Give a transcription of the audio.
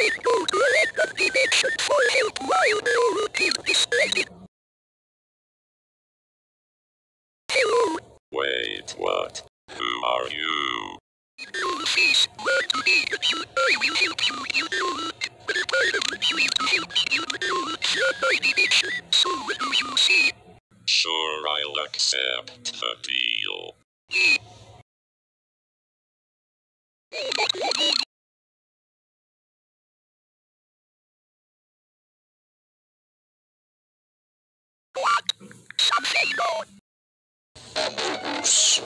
Wait, what? Who are you? Sure, I'll accept the deal. Something more.